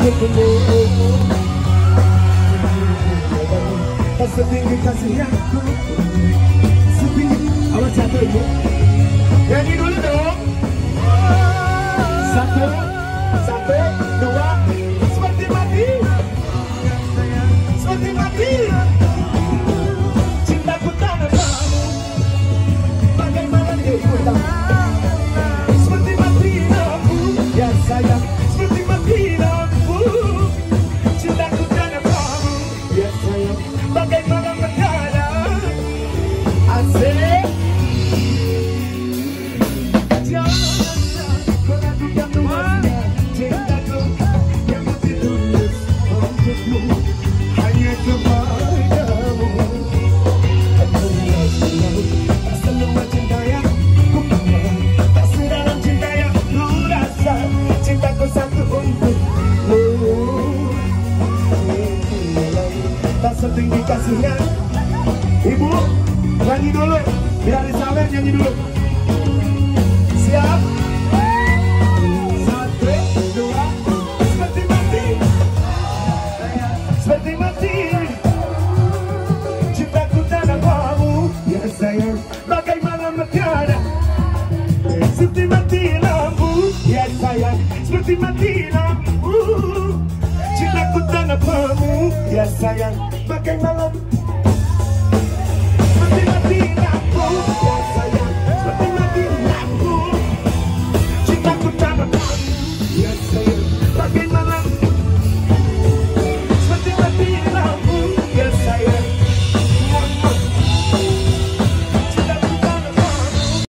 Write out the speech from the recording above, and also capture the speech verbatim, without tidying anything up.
untukmu. Tak setinggi kasihku, setinggi awal jatuh ibu. Nyanyi dulu dong. Satu, satu, dua, seperti mati, seperti mati. Cintaku tanah kamu, bagaimana diriku tak? Seperti mati lampu, ya sayang. Seperti mati lampu, cintaku tanah kamu, ya sayang. Bagaimana mendadak, asik. Setinggi kasihnya. Ibu nyanyi dulu, biar Isabel nyanyi dulu. Siap? Satu, dua, seperti mati, seperti mati. Cintaku tanah kamu, ya sayang. Bagaimana metiada, seperti mati lampu, ya sayang. Seperti mati lampu, cintaku tanah kamu, ya sayang. Bagaimana